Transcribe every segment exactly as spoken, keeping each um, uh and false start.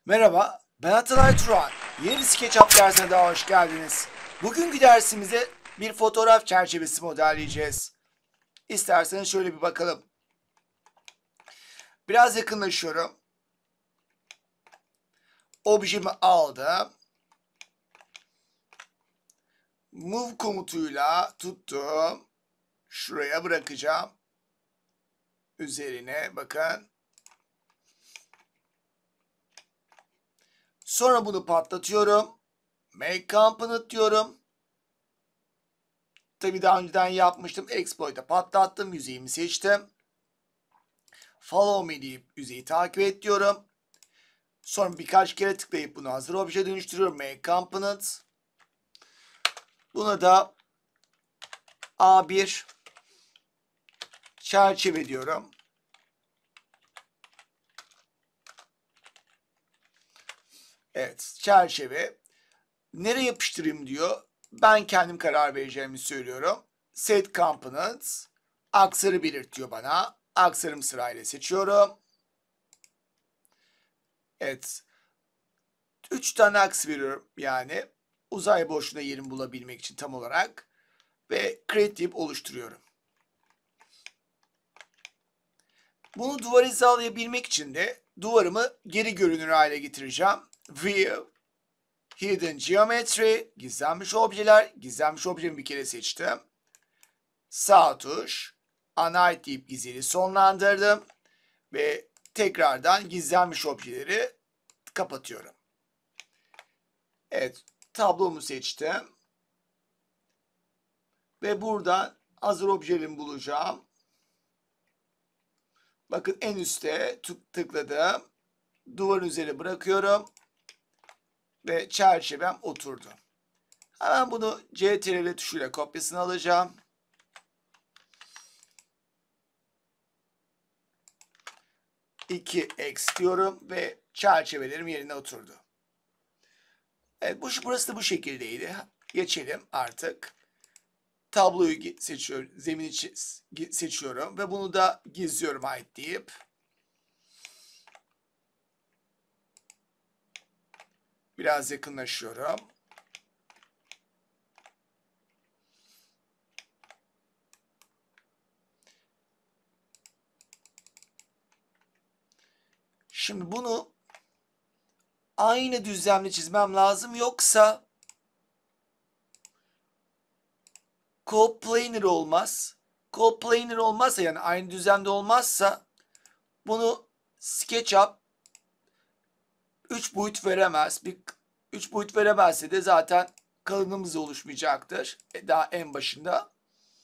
Merhaba, ben Atalay Turan. Yeni bir SketchUp dersine daha hoş geldiniz. Bugünkü dersimizde bir fotoğraf çerçevesi modelleyeceğiz. İsterseniz şöyle bir bakalım. Biraz yakınlaşıyorum. Objemi aldım. Move komutuyla tuttum. Şuraya bırakacağım. Üzerine bakın. Sonra bunu patlatıyorum. Make component diyorum. Tabii daha önceden yapmıştım. Exploit'a patlattım. Yüzeyimi seçtim. Follow me deyip yüzeyi takip et diyorum. Sonra birkaç kere tıklayıp bunu hazır objeye dönüştürüyorum. Make component. Buna da A bir çerçeve diyorum. Evet, çerçeve. Nereye yapıştırayım diyor. Ben kendim karar vereceğimi söylüyorum. Set components. Aksarı belirt diyor bana. Aksarım sırayla seçiyorum. Evet. Üç tane aks veriyorum yani. Uzay boşluğuna yerimi bulabilmek için tam olarak. Ve create deyip oluşturuyorum. Bunu duvar hizalayabilmek için de duvarımı geri görünür hale getireceğim. View, Hidden Geometry, gizlenmiş objeler. Gizlenmiş objemi bir kere seçtim. Sağ tuş, Unhide deyip gizliliği sonlandırdım. Ve tekrardan gizlenmiş objeleri kapatıyorum. Evet, tablomu seçtim. Ve buradan hazır objelerimi bulacağım. Bakın en üstte tıkladım. Duvarın üzerine bırakıyorum. Ve çerçevem oturdu. Hemen bunu C T R L tuşuyla kopyasını alacağım. iki x diyorum ve çerçevelerim yerine oturdu. Evet, bu, burası da bu şekildeydi. Geçelim artık. Tabloyu seçiyorum, zemini seçiyorum ve bunu da gizliyorum hide deyip. Biraz yakınlaşıyorum. Şimdi bunu aynı düzlemle çizmem lazım. Yoksa coplanar olmaz. Coplanar olmazsa yani aynı düzlemde olmazsa bunu SketchUp üç boyut veremez. Bir üç boyut veremezse de zaten kalınlığımız oluşmayacaktır. E, daha en başında.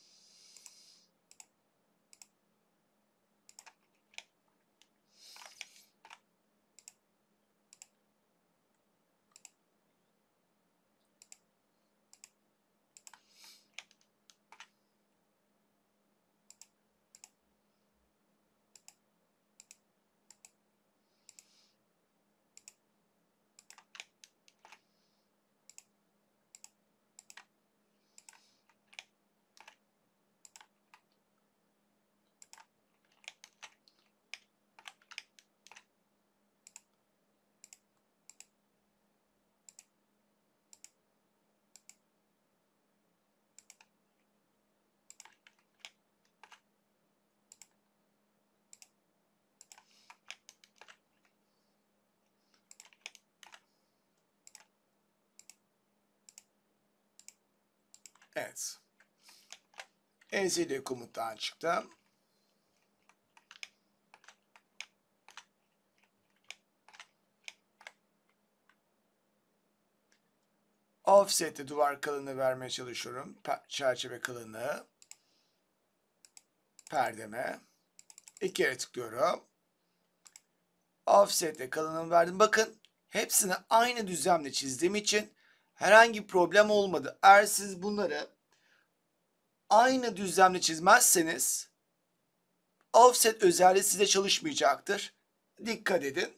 Evet. L C D komuttan çıktım. Offset'e duvar kalınlığı vermeye çalışıyorum. Çerçeve kalınlığı. Perdeme. İki kere tıklıyorum. Offset'e kalınlığını verdim. Bakın hepsini aynı düzlemde çizdiğim için herhangi bir problem olmadı. Eğer siz bunları aynı düzlemde çizmezseniz offset özelliği size çalışmayacaktır. Dikkat edin.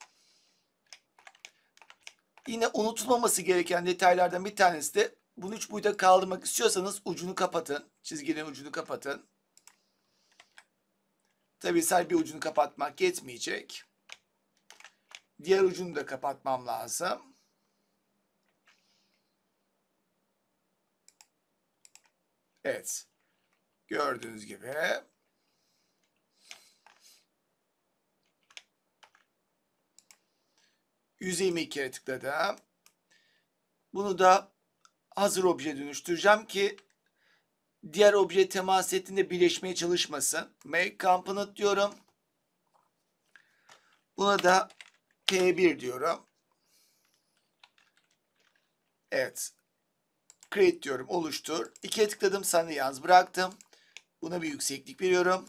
Yine unutulmaması gereken detaylardan bir tanesi de bunu üç boyuta kaldırmak istiyorsanız ucunu kapatın. Çizginin ucunu kapatın. Tabii sadece bir ucunu kapatmak yetmeyecek. Diğer ucunu da kapatmam lazım. Evet. Gördüğünüz gibi. Yüzeyimi iki kere tıkladım. Bunu da hazır obje dönüştüreceğim ki diğer obje temas ettiğinde birleşmeye çalışmasın. Make component diyorum. Buna da P bir diyorum. Evet. Create diyorum. Oluştur. İkiye tıkladım. Sana yalnız bıraktım. Buna bir yükseklik veriyorum.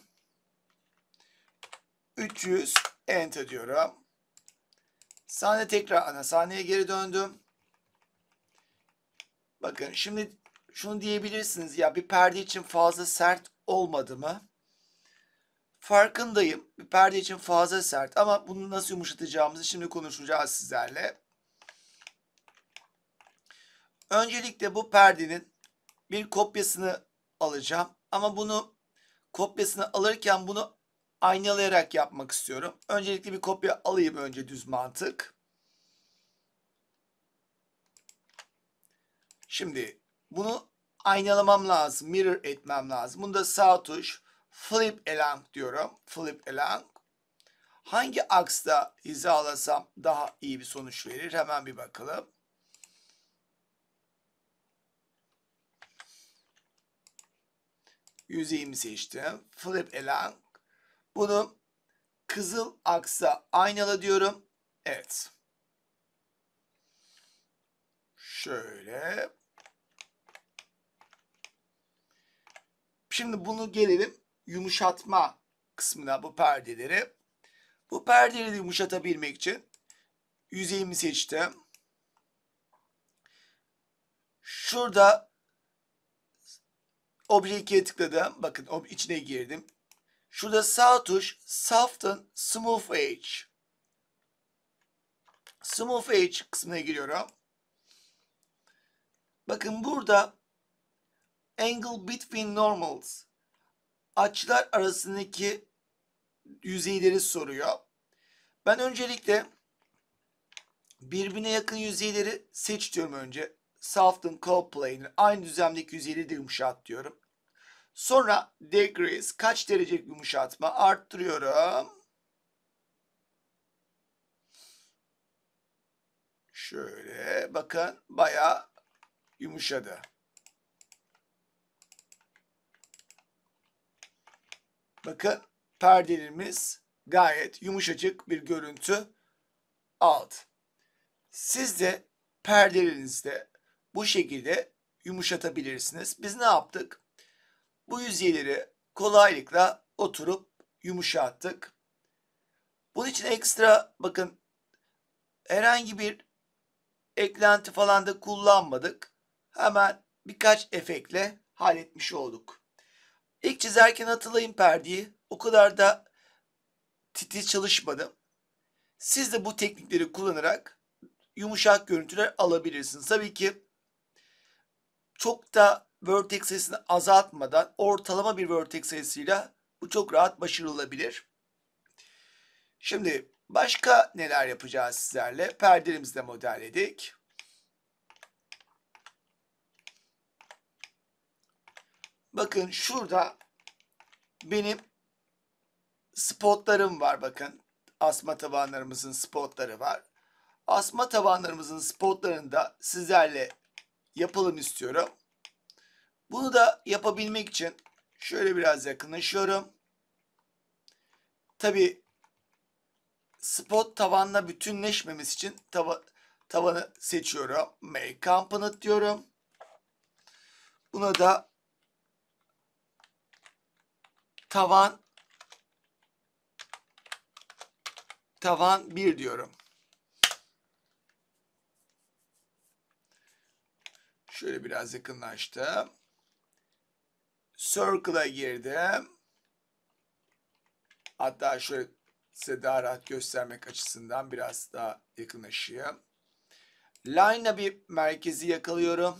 üç yüz enter diyorum. Sahne tekrar ana sahneye geri döndüm. Bakın şimdi şunu diyebilirsiniz ya, bir perde için fazla sert olmadı mı? Farkındayım. Bir perde için fazla sert ama bunu nasıl yumuşatacağımızı şimdi konuşacağız sizlerle. Öncelikle bu perdenin bir kopyasını alacağım. Ama bunu kopyasını alırken bunu aynalayarak yapmak istiyorum. Öncelikle bir kopya alayım, önce düz mantık. Şimdi bunu aynalamam lazım. Mirror etmem lazım. Bunda sağ tuş flip along diyorum. Flip along. Hangi aksta hizalasam daha iyi bir sonuç verir? Hemen bir bakalım. Yüzeyimi seçtim. Flip along. Bunu kızıl aksa aynala diyorum. Evet. Şöyle. Şimdi bunu gelelim yumuşatma kısmına, bu perdeleri. Bu perdeleri yumuşatabilmek için yüzeyimi seçtim. Şurada obje ikiye tıkladım. Bakın içine girdim. Şurada sağ tuş Soften Smooth Edge. Smooth Edge kısmına giriyorum. Bakın burada Angle Between Normals, açılar arasındaki yüzeyleri soruyor. Ben öncelikle birbirine yakın yüzeyleri seç diyorum önce. Soften Co-Plane, aynı düzlemdeki yüzeyleri de yumuşat diyorum. Sonra degrees, kaç derecelik yumuşatma, arttırıyorum. Şöyle bakın, bayağı yumuşadı. Bakın perdelerimiz gayet yumuşacık bir görüntü aldı. Siz de perdelerinizde bu şekilde yumuşatabilirsiniz. Biz ne yaptık? Bu yüzeyleri kolaylıkla oturup yumuşattık. Bunun için ekstra bakın herhangi bir eklenti falan da kullanmadık. Hemen birkaç efektle halletmiş olduk. İlk çizerken hatırlayın perdeyi. O kadar da titiz çalışmadım. Siz de bu teknikleri kullanarak yumuşak görüntüler alabilirsiniz. Tabii ki çok da vertex sayısını azaltmadan ortalama bir vertex sayısıyla bu çok rahat başarılabilir. Şimdi başka neler yapacağız sizlerle? Perdelerimizi de modelledik. Bakın şurada benim spotlarım var. Bakın asma tabanlarımızın spotları var. Asma tabanlarımızın spotlarını da sizlerle yapalım istiyorum. Bunu da yapabilmek için şöyle biraz yakınlaşıyorum. Tabi spot tavanla bütünleşmemiz için tava, tavanı seçiyorum. Make component diyorum. Buna da tavan tavan bir diyorum. Şöyle biraz yakınlaştım. Circle'a girdim. Hatta şöyle size daha rahat göstermek açısından biraz daha yakınlaşayım. Line'la bir merkezi yakalıyorum.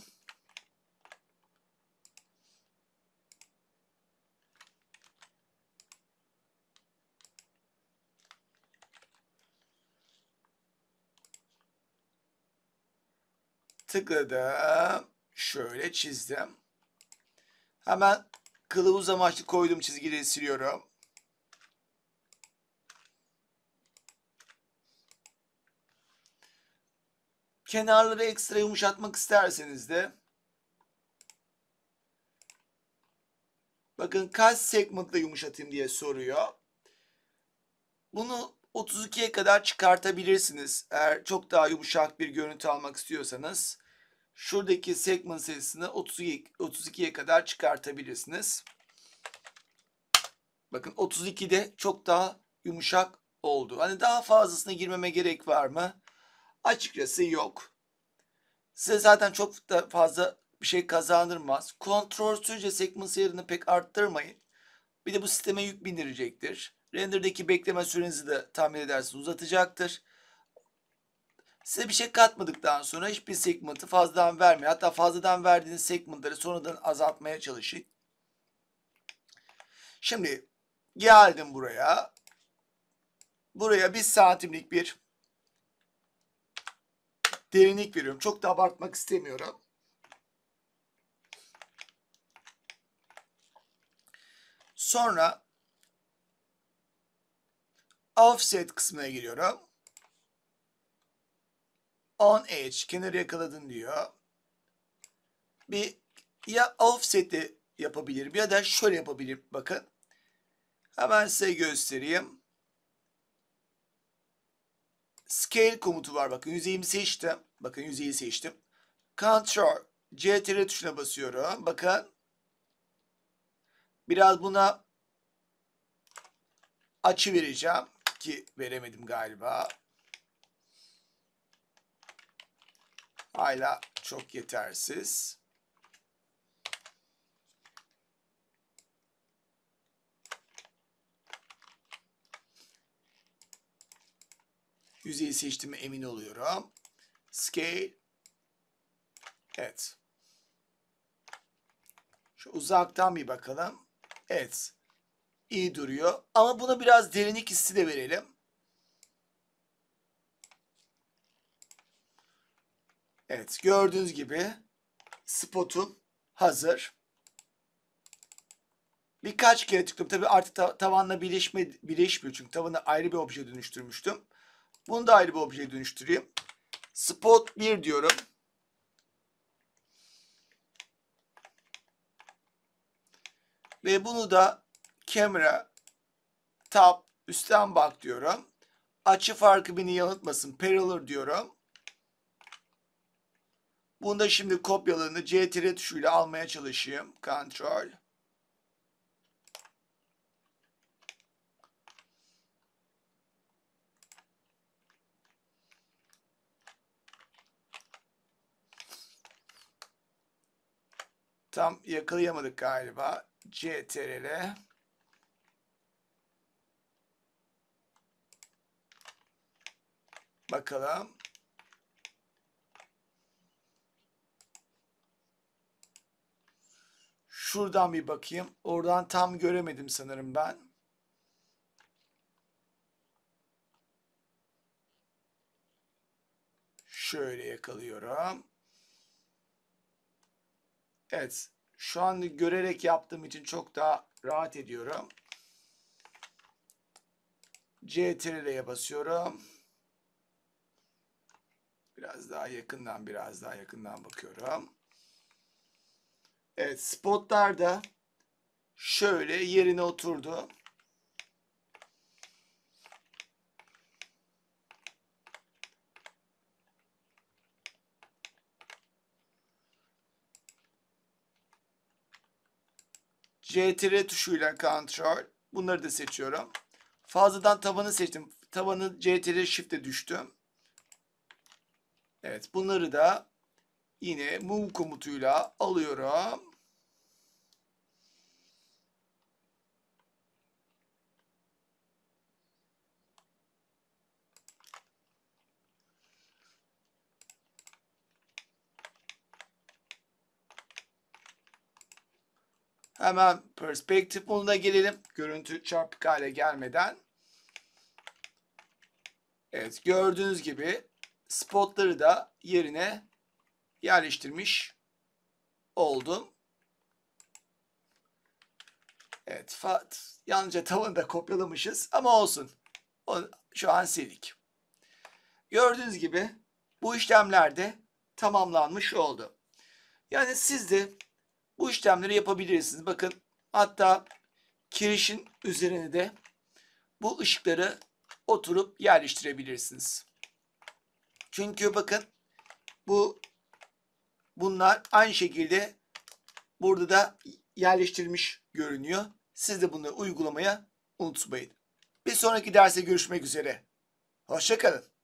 Tıkladım. Şöyle çizdim. Hemen kılavuz amaçlı koyduğum çizgileri siliyorum. Kenarları ekstra yumuşatmak isterseniz de bakın kaç segment'la yumuşatayım diye soruyor. Bunu otuz ikiye kadar çıkartabilirsiniz. Eğer çok daha yumuşak bir görüntü almak istiyorsanız şuradaki segment sayısını otuz ikiye kadar çıkartabilirsiniz. Bakın otuz ikide çok daha yumuşak oldu. Hani daha fazlasına girmeme gerek var mı? Açıkçası yok. Size zaten çok da fazla bir şey kazandırmaz. Kontrolsüzce segment sayılarını pek arttırmayın. Bir de bu sisteme yük bindirecektir. Render'daki bekleme sürenizi de tahmin edersiniz uzatacaktır. Size bir şey katmadıktan sonra hiçbir segment'ı fazladan vermeyin. Hatta fazladan verdiğiniz segment'ları sonradan azaltmaya çalışın. Şimdi geldim buraya. Buraya bir santimlik bir derinlik veriyorum. Çok da abartmak istemiyorum. Sonra offset kısmına giriyorum. On edge, kenarı yakaladın diyor. Bir ya offset'i yapabilirim ya da şöyle yapabilirim. Bakın. Hemen size göstereyim. Scale komutu var. Bakın yüzeyimi seçtim. Bakın yüzeyi seçtim. Ctrl C T R L tuşuna basıyorum. Bakın. Biraz buna açı vereceğim. Ki veremedim galiba. Hala çok yetersiz. Yüzeyi seçtiğime emin oluyorum. Scale. Evet. Şu uzaktan bir bakalım. Evet. İyi duruyor. Ama buna biraz derinlik hissi de verelim. Evet. Gördüğünüz gibi spotum hazır. Birkaç kere tıkladım. Tabii artık ta tavanla birleşme, birleşmiyor. Çünkü tavanı ayrı bir objeye dönüştürmüştüm. Bunu da ayrı bir objeye dönüştüreyim. Spot bir diyorum. Ve bunu da camera tab üstten bak diyorum. Açı farkı beni yanıltmasın. Parallel diyorum. Bunu da şimdi kopyalarını C T R L tuşuyla almaya çalışayım. Ctrl. Tam yakalayamadık galiba. C T R L. Bakalım. Şuradan bir bakayım. Oradan tam göremedim sanırım ben. Şöyle yakalıyorum. Evet. Şu an görerek yaptığım için çok daha rahat ediyorum. C T R L'ye basıyorum. Biraz daha yakından, biraz daha yakından bakıyorum. Evet, spotlar da şöyle yerine oturdu. C T R L tuşuyla Ctrl. Bunları da seçiyorum. Fazladan tabanı seçtim. Tabanı C T R L Shift'e düştüm. Evet, bunları da yine Move komutuyla alıyorum. Hemen Perspective moduna gelelim. Görüntü çarpık hale gelmeden. Evet, gördüğünüz gibi spotları da yerine yerleştirmiş oldum. Evet, fat. Yalnızca tavanı da kopyalamışız ama olsun. Onu şu an sildik. Gördüğünüz gibi bu işlemler de tamamlanmış oldu. Yani siz de bu işlemleri yapabilirsiniz. Bakın, hatta kirişin üzerine de bu ışıkları oturup yerleştirebilirsiniz. Çünkü bakın, bu bunlar aynı şekilde burada da yerleştirilmiş görünüyor. Siz de bunları uygulamaya unutmayın. Bir sonraki derste görüşmek üzere. Hoşça kalın.